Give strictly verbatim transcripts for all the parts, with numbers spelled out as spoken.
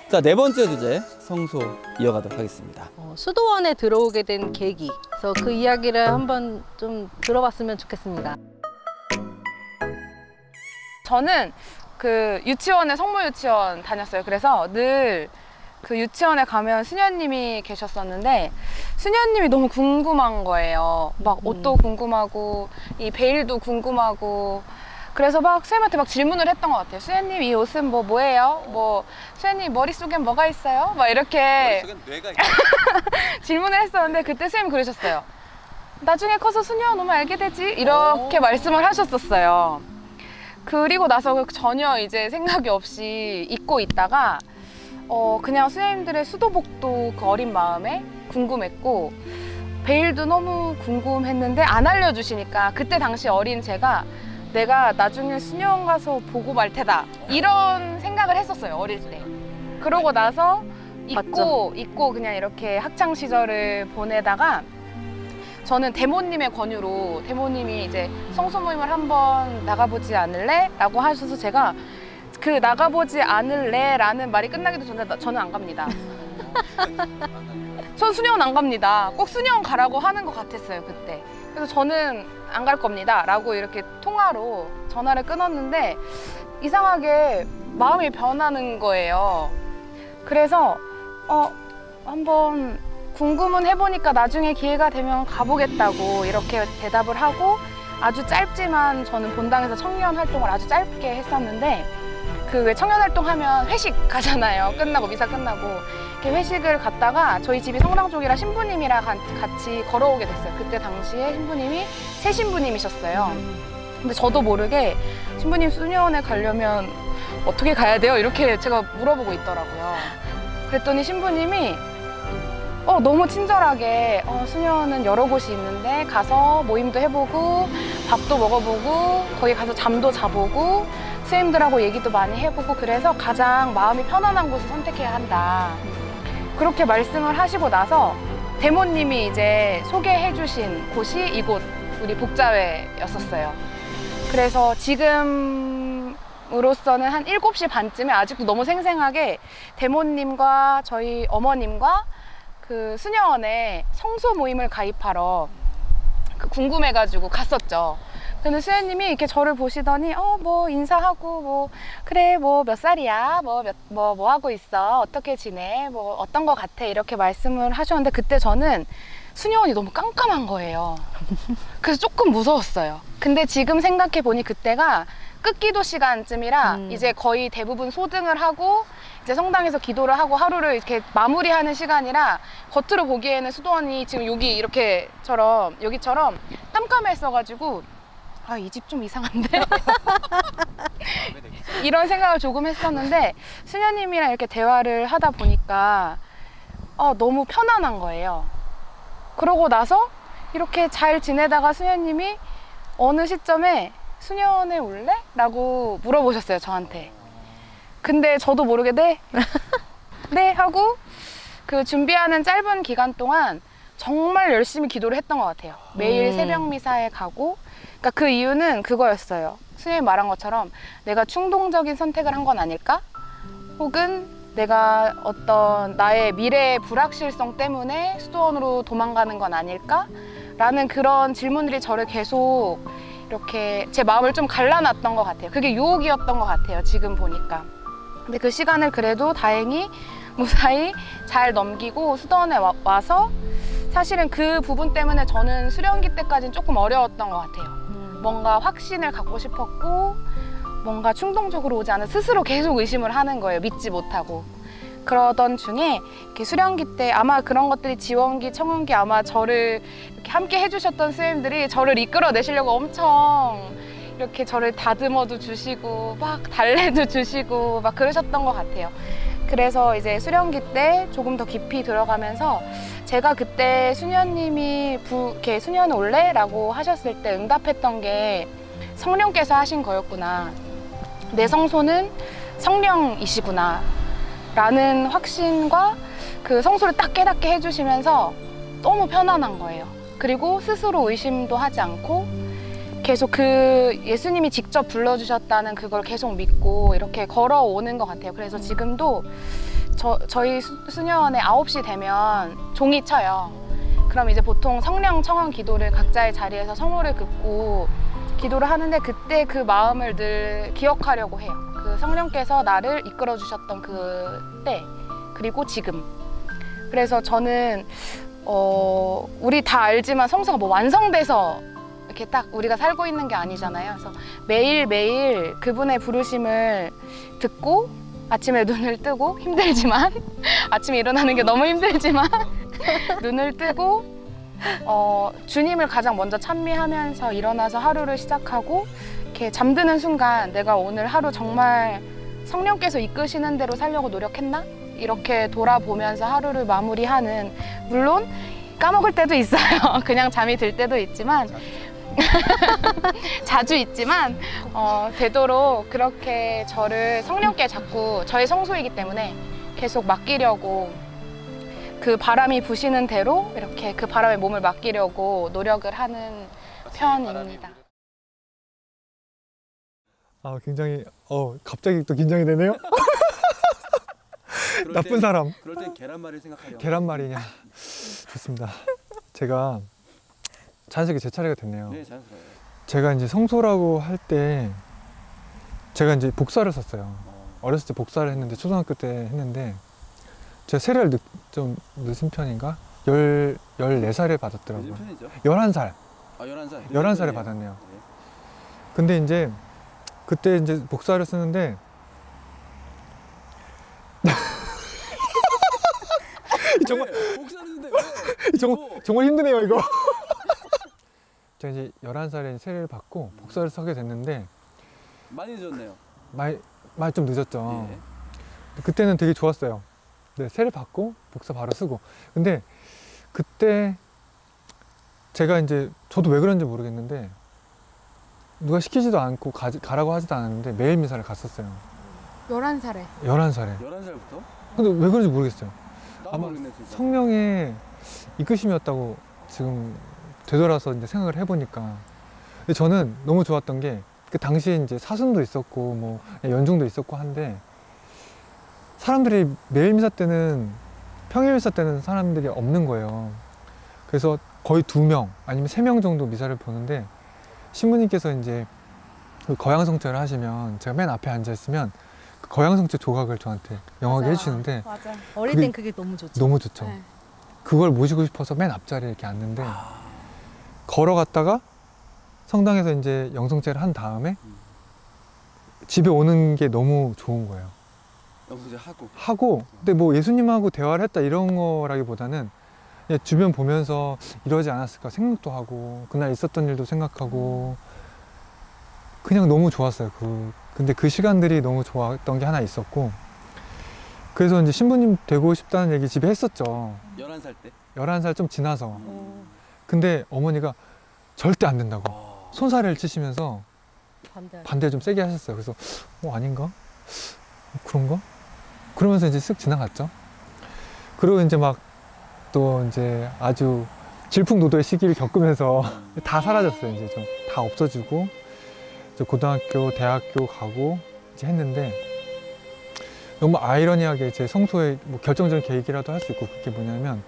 자, 네 번째 주제 성소 이어가도록 하겠습니다. 어, 수도원에 들어오게 된 계기, 그래서 그 이야기를 한번 좀 들어봤으면 좋겠습니다. 저는 그 유치원에 성모 유치원 다녔어요. 그래서 늘 그 유치원에 가면 수녀님이 계셨었는데 수녀님이 너무 궁금한 거예요. 막 옷도 궁금하고 이 베일도 궁금하고 그래서 막 수녀님한테 막 질문을 했던 것 같아요. 수녀님 이 옷은 뭐 뭐예요? 뭐 수녀님 머릿속엔 뭐가 있어요? 막 이렇게 머릿속엔 뇌가 있어요. 질문을 했었는데 그때 수녀님이 그러셨어요. 나중에 커서 수녀원 오면 알게 되지? 이렇게 오. 말씀을 하셨었어요. 그리고 나서 전혀 이제 생각이 없이 잊고 있다가 어 그냥 수녀님들의 수도복도 그 어린 마음에 궁금했고 베일도 너무 궁금했는데 안 알려주시니까 그때 당시 어린 제가 내가 나중에 수녀원 가서 보고 말 테다 이런 생각을 했었어요, 어릴 때. 그러고 나서 잊고 잊고 그냥 이렇게 학창 시절을 보내다가 저는 대모님의 권유로 대모님이 이제 성소 모임을 한번 나가보지 않을래? 라고 하셔서 제가 그 나가보지 않을래? 라는 말이 끝나기도 전에 나, 저는 안 갑니다. 전 수녀원 안 갑니다. 꼭 수녀원 가라고 하는 것 같았어요, 그때. 그래서 저는 안 갈 겁니다. 라고 이렇게 통화로 전화를 끊었는데 이상하게 마음이 변하는 거예요. 그래서 어 한번 궁금은 해보니까 나중에 기회가 되면 가보겠다고 이렇게 대답을 하고 아주 짧지만 저는 본당에서 청년 활동을 아주 짧게 했었는데 그 왜 청년 활동하면 회식 가잖아요. 끝나고 미사 끝나고 이렇게 회식을 갔다가 저희 집이 성당 쪽이라 신부님이랑 같이 걸어오게 됐어요. 그때 당시에 신부님이 새 신부님이셨어요. 근데 저도 모르게 신부님 수녀원에 가려면 어떻게 가야 돼요? 이렇게 제가 물어보고 있더라고요. 그랬더니 신부님이 어, 너무 친절하게 어, 수녀원은 여러 곳이 있는데 가서 모임도 해보고 밥도 먹어보고 거기 가서 잠도 자보고 선생님들하고 얘기도 많이 해보고 그래서 가장 마음이 편안한 곳을 선택해야 한다. 그렇게 말씀을 하시고 나서 대모님이 이제 소개해 주신 곳이 이곳 우리 복자회였었어요. 그래서 지금으로서는 한 일곱 시 반쯤에 아직도 너무 생생하게 대모님과 저희 어머님과 그 수녀원에 성소 모임을 가입하러 그 궁금해가지고 갔었죠. 근데 수녀님이 이렇게 저를 보시더니 어 뭐 인사하고 뭐 그래 뭐 몇 살이야 뭐 몇 뭐 뭐 하고 있어 어떻게 지내 뭐 어떤 거 같아 이렇게 말씀을 하셨는데 그때 저는 수녀원이 너무 깜깜한 거예요. 그래서 조금 무서웠어요. 근데 지금 생각해 보니 그때가 끝기도 시간쯤이라 음. 이제 거의 대부분 소등을 하고 이제 성당에서 기도를 하고 하루를 이렇게 마무리하는 시간이라 겉으로 보기에는 수도원이 지금 여기 이렇게처럼 여기처럼 깜깜했어가지고 아, 이 집 좀 이상한데? 이런 생각을 조금 했었는데 수녀님이랑 이렇게 대화를 하다 보니까 어, 너무 편안한 거예요. 그러고 나서 이렇게 잘 지내다가 수녀님이 어느 시점에 수녀원에 올래? 라고 물어보셨어요, 저한테. 근데 저도 모르게 네? 네? 하고 그 준비하는 짧은 기간 동안 정말 열심히 기도를 했던 것 같아요. 매일 음. 새벽 미사에 가고 그러니까 그 이유는 그거였어요. 수녀님이 말한 것처럼 내가 충동적인 선택을 한 건 아닐까? 혹은 내가 어떤 나의 미래의 불확실성 때문에 수도원으로 도망가는 건 아닐까? 라는 그런 질문들이 저를 계속 이렇게 제 마음을 좀 갈라놨던 것 같아요. 그게 유혹이었던 것 같아요, 지금 보니까. 근데 그 시간을 그래도 다행히 무사히 잘 넘기고 수도원에 와, 와서 사실은 그 부분 때문에 저는 수련기 때까지는 조금 어려웠던 것 같아요. 음. 뭔가 확신을 갖고 싶었고 뭔가 충동적으로 오지 않아 스스로 계속 의심을 하는 거예요. 믿지 못하고. 그러던 중에 이렇게 수련기 때 아마 그런 것들이 지원기, 청원기 아마 저를 이렇게 함께 해주셨던 선생님들이 저를 이끌어내시려고 엄청 이렇게 저를 다듬어도 주시고 막 달래도 주시고 막 그러셨던 것 같아요. 그래서 이제 수련기 때 조금 더 깊이 들어가면서 제가 그때 수녀님이 부, 이렇게 수녀는 올래? 라고 하셨을 때 응답했던 게 성령께서 하신 거였구나. 내 성소는 성령이시구나. 라는 확신과 그 성소를 딱 깨닫게 해주시면서 너무 편안한 거예요. 그리고 스스로 의심도 하지 않고 계속 그 예수님이 직접 불러주셨다는 그걸 계속 믿고 이렇게 걸어오는 것 같아요. 그래서 지금도 저, 저희 수, 수녀원에 아홉 시 되면 종이 쳐요. 그럼 이제 보통 성령 청원 기도를 각자의 자리에서 성호를 긋고 기도를 하는데 그때 그 마음을 늘 기억하려고 해요. 그 성령께서 나를 이끌어 주셨던 그 때, 그리고 지금. 그래서 저는 어, 우리 다 알지만 성서가 뭐 완성돼서 이렇게 딱 우리가 살고 있는 게 아니잖아요. 그래서 매일매일 그분의 부르심을 듣고 아침에 눈을 뜨고 힘들지만 아침에 일어나는 게 너무 힘들지만 눈을 뜨고 어, 주님을 가장 먼저 찬미하면서 일어나서 하루를 시작하고 이렇게 잠드는 순간 내가 오늘 하루 정말 성령께서 이끄시는 대로 살려고 노력했나? 이렇게 돌아보면서 하루를 마무리하는, 물론 까먹을 때도 있어요. 그냥 잠이 들 때도 있지만 자주 있지만 어, 되도록 그렇게 저를 성령께 자꾸, 저의 성소이기 때문에 계속 맡기려고, 그 바람이 부시는 대로 이렇게 그 바람에 몸을 맡기려고 노력을 하는 편입니다. 아, 굉장히 어 갑자기 또 긴장이 되네요. 나쁜 땐, 사람. 그럴 땐 계란말이를 생각하려. 계란말이냐. 좋습니다. 제가 자연스럽게 제 차례가 됐네요. 네, 자연스러워요. 제가 이제 성소라고 할 때 제가 이제 복사를 썼어요. 어. 어렸을 때 복사를 했는데, 초등학교 때 했는데 제가 세례를 늦, 좀 늦은 편인가? 열, 열네 살에 받았더라고요. 늦은 편이죠? 열한 살. 아, 열한 살. 열한 살에 편이에요. 받았네요. 네. 근데 이제 그때 이제 복사를 쓰는데 정말 왜? 복사했는데 왜? 정말, 정말 힘드네요 이거. 제가 이제 열한 살에 세례를 받고 복사를 서게 됐는데 많이 늦었네요. 많이, 많이 좀 늦었죠. 예. 그때는 되게 좋았어요. 네, 세례 받고 복사 바로 쓰고. 근데 그때 제가 이제, 저도 왜 그런지 모르겠는데 누가 시키지도 않고 가, 가라고 하지도 않았는데 매일 미사를 갔었어요. 열한 살에. 열한 살에. 열한 살부터? 근데 왜 그런지 모르겠어요. 나도 아마 모르겠네, 진짜. 성령의 이끄심이었다고 지금 되돌아서 이제 생각을 해보니까. 근데 저는 너무 좋았던 게, 그 당시에 이제 사순도 있었고 뭐 연중도 있었고 한데, 사람들이 매일 미사 때는, 평일 미사 때는 사람들이 없는 거예요. 그래서 거의 두 명 아니면 세 명 정도 미사를 보는데, 신부님께서 이제 그 거양성체를 하시면 제가 맨 앞에 앉아 있으면 그 거양성체 조각을 저한테 영하게 맞아. 해주시는데 맞아. 어릴 그게 땐 그게 너무 좋죠. 너무 좋죠. 네. 그걸 모시고 싶어서 맨 앞자리에 이렇게 앉는데, 걸어갔다가 성당에서 이제 영성체를 한 다음에 집에 오는 게 너무 좋은 거예요. 영수제 하고. 하고, 근데 뭐 예수님하고 대화를 했다 이런 거라기보다는 그냥 주변 보면서 이러지 않았을까 생각도 하고, 그날 있었던 일도 생각하고, 그냥 너무 좋았어요. 그 근데 그 시간들이 너무 좋았던 게 하나 있었고, 그래서 이제 신부님 되고 싶다는 얘기 집에 했었죠. 열한 살 때? 열한 살 좀 지나서. 어, 근데 어머니가 절대 안 된다고 어. 손사래를 치시면서 반대. 반대 좀 세게 하셨어요. 그래서 어 아닌가? 어, 그런가? 그러면서 이제 쓱 지나갔죠. 그리고 이제 막 또 이제 아주 질풍노도의 시기를 겪으면서 다 사라졌어요. 이제 좀 다 없어지고, 이제 고등학교, 대학교 가고 이제 했는데, 너무 아이러니하게 제 성소의 뭐 결정적인 계기라도 할 수 있고, 그게 뭐냐면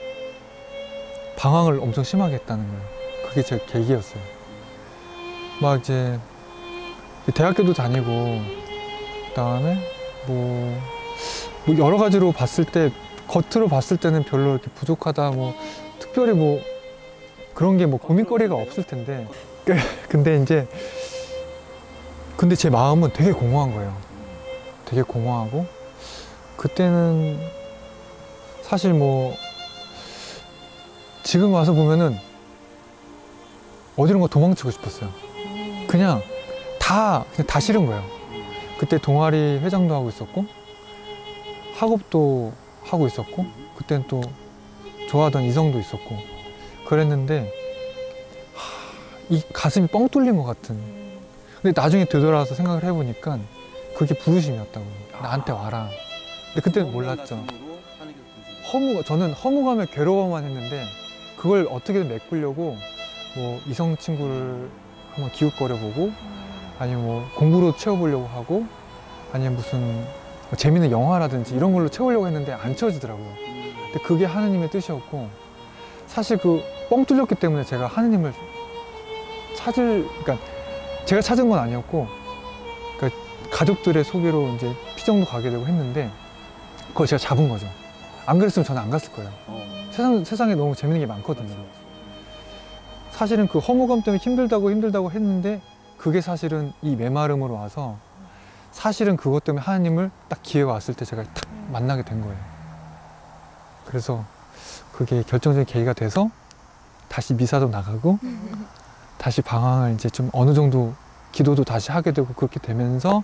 방황을 엄청 심하게 했다는 거예요. 그게 제 계기였어요. 막 이제 대학교도 다니고, 그다음에 뭐, 뭐 여러 가지로 봤을 때, 겉으로 봤을 때는 별로 이렇게 부족하다, 뭐 특별히 뭐 그런 게 뭐 고민거리가 없을 텐데, 근데 이제 근데 제 마음은 되게 공허한 거예요. 되게 공허하고, 그때는 사실 뭐 지금 와서 보면은 어디론가 도망치고 싶었어요. 그냥 다 그냥 다 싫은 거예요. 그때 동아리 회장도 하고 있었고 학업도 하고 있었고, 그때는 또 좋아하던 이성도 있었고 그랬는데, 하, 이 가슴이 뻥 뚫린 것 같은. 근데 나중에 되돌아와서 생각을 해보니까 그게 부르심이었다고. 나한테 와라. 근데 그때는 몰랐죠. 허무, 저는 허무감에 괴로워만 했는데, 그걸 어떻게든 메꾸려고 뭐 이성 친구를 한번 기웃거려 보고, 아니면 뭐 공부로 채워보려고 하고, 아니면 무슨 재밌는 영화라든지 이런 걸로 채우려고 했는데 안 채워지더라고요. 근데 그게 하느님의 뜻이었고, 사실 그 뻥 뚫렸기 때문에 제가 하느님을 찾을, 그러니까 제가 찾은 건 아니었고, 그러니까 가족들의 소개로 이제 피정도 가게 되고 했는데 그걸 제가 잡은 거죠. 안 그랬으면 저는 안 갔을 거예요. 어. 세상, 세상에 너무 재밌는 게 많거든요. 사실은 그 허무감 때문에 힘들다고 힘들다고 했는데 그게 사실은 이 메마름으로 와서 사실은 그것 때문에 하나님을 딱 기회가 왔을 때 제가 딱 만나게 된 거예요. 그래서 그게 결정적인 계기가 돼서 다시 미사도 나가고 다시 방황을 이제 좀 어느 정도 기도도 다시 하게 되고 그렇게 되면서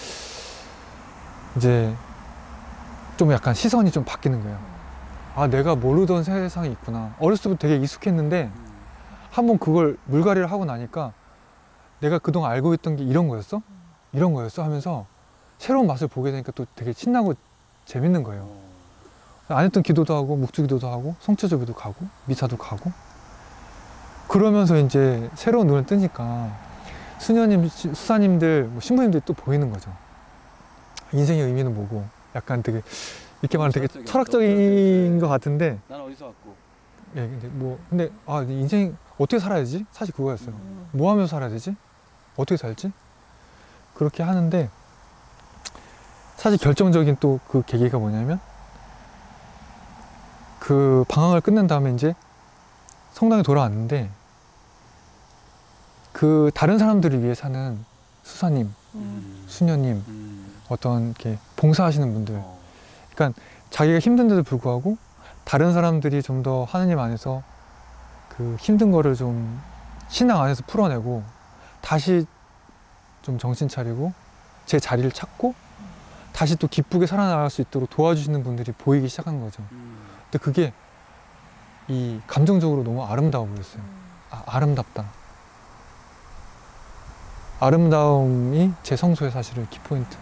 이제 좀 약간 시선이 좀 바뀌는 거예요. 아, 내가 모르던 세상이 있구나. 어렸을 때부터 되게 익숙했는데 한번 그걸 물갈이를 하고 나니까 내가 그동안 알고 있던 게 이런 거였어? 이런 거였어? 하면서 새로운 맛을 보게 되니까 또 되게 신나고 재밌는 거예요. 안 했던 기도도 하고 묵주기도도 하고 성체조기도 가고 미사도 가고 그러면서 이제 새로운 눈을 뜨니까 수녀님, 수사님들, 뭐 신부님들이 또 보이는 거죠. 인생의 의미는 뭐고 약간 되게 이렇게 말하면 되게 철학적이죠. 철학적인 것 같은데 난 어디서 왔고. 예, 근데 뭐 근데 아 인생 어떻게 살아야 되지? 사실 그거였어요. 뭐 하면서 살아야 되지? 어떻게 살지? 그렇게 하는데 사실 결정적인 또 그 계기가 뭐냐면 그 방황을 끝낸 다음에 이제 성당에 돌아왔는데 그 다른 사람들을 위해 사는 수사님, 음. 수녀님, 음. 어떤 이렇게 봉사하시는 분들, 어. 그러니까 자기가 힘든데도 불구하고 다른 사람들이 좀 더 하느님 안에서 그 힘든 거를 좀 신앙 안에서 풀어내고 다시 좀 정신 차리고 제 자리를 찾고 다시 또 기쁘게 살아나갈 수 있도록 도와주시는 분들이 보이기 시작한 거죠. 음. 근데 그게 이 감정적으로 너무 아름다워 보였어요. 아, 아름답다. 아름다움이 제 성소의 사실은 키포인트.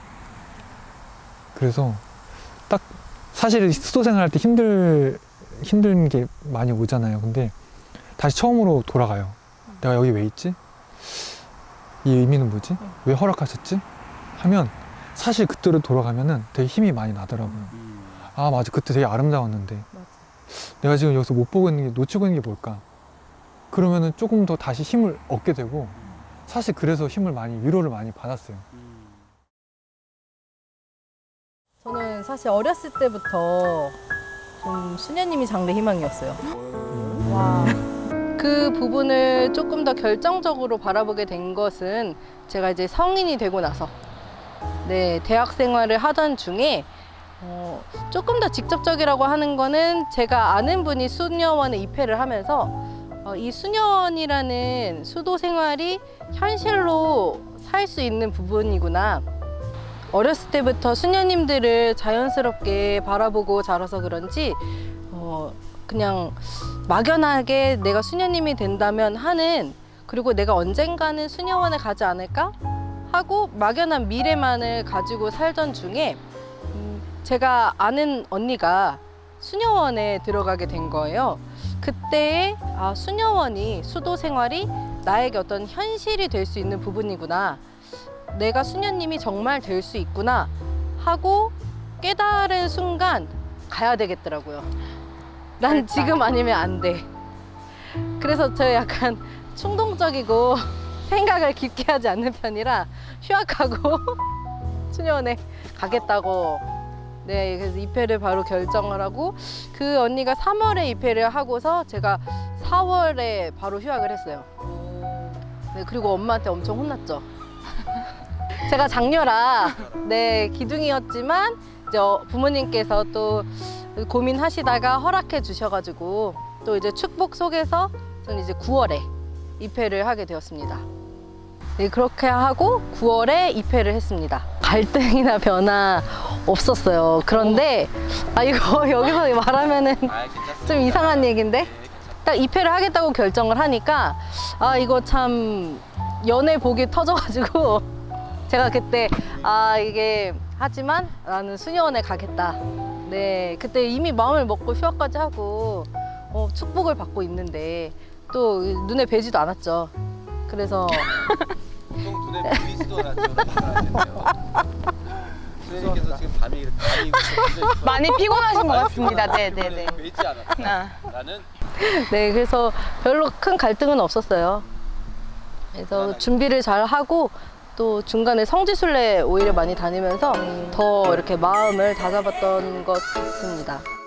그래서 딱 사실 수도 생활할 때 힘들 힘든 게 많이 오잖아요. 근데 다시 처음으로 돌아가요. 내가 여기 왜 있지? 이 의미는 뭐지? 왜 허락하셨지? 하면 사실 그때로 돌아가면은 되게 힘이 많이 나더라고요. 음. 아, 맞아. 그때 되게 아름다웠는데 맞아. 내가 지금 여기서 못 보고 있는 게, 놓치고 있는 게 뭘까? 그러면은 조금 더 다시 힘을 얻게 되고 사실 그래서 힘을 많이, 위로를 많이 받았어요. 음. 저는 사실 어렸을 때부터 좀 수녀님이 장래 희망이었어요. 와. 그 부분을 조금 더 결정적으로 바라보게 된 것은 제가 이제 성인이 되고 나서 네, 대학 생활을 하던 중에 어, 조금 더 직접적이라고 하는 거는 제가 아는 분이 수녀원에 입회를 하면서 어, 이 수녀원이라는 수도 생활이 현실로 살 수 있는 부분이구나. 어렸을 때부터 수녀님들을 자연스럽게 바라보고 자라서 그런지 어, 그냥 막연하게 내가 수녀님이 된다면 하는, 그리고 내가 언젠가는 수녀원에 가지 않을까 하고 막연한 미래만을 가지고 살던 중에 음, 제가 아는 언니가 수녀원에 들어가게 된 거예요. 그때 아, 수녀원이, 수도 생활이 나에게 어떤 현실이 될 수 있는 부분이구나, 내가 수녀님이 정말 될 수 있구나 하고 깨달은 순간 가야 되겠더라고요. 난 지금 아니면 안 돼. 그래서 저 약간 충동적이고 생각을 깊게 하지 않는 편이라 휴학하고 수녀원에 가겠다고, 네, 그래서 입회를 바로 결정을 하고 그 언니가 삼월에 입회를 하고서 제가 사월에 바로 휴학을 했어요. 네, 그리고 엄마한테 엄청 혼났죠. 제가 장녀라 네, 기둥이었지만 이제 부모님께서 또 고민하시다가 허락해 주셔가지고 또 이제 축복 속에서 저는 이제 구월에 입회를 하게 되었습니다. 네, 그렇게 하고 구월에 입회를 했습니다. 갈등이나 변화 없었어요. 그런데 아, 이거 여기서 말하면은 좀 이상한 얘기인데, 딱 입회를 하겠다고 결정을 하니까 아, 이거 참 연애 복이 터져가지고 제가 그때 아, 이게 하지만 나는 수녀원에 가겠다. 네, 그때 이미 마음을 먹고 휴학까지 하고 어, 축복을 받고 있는데 또 눈에 뵈지도 않았죠. 그래서 보통 눈에 보이지도 않았죠. 수녀님께서 지금 밤이 이렇게 밤이 많이 피곤하신 것 같습니다. 네, 네, 네. 되지 않았다. 아. 나는 네, 그래서 별로 큰 갈등은 없었어요. 그래서 준비를 잘 하고 또 중간에 성지순례 오히려 많이 다니면서 더 이렇게 마음을 다잡았던 것 같습니다.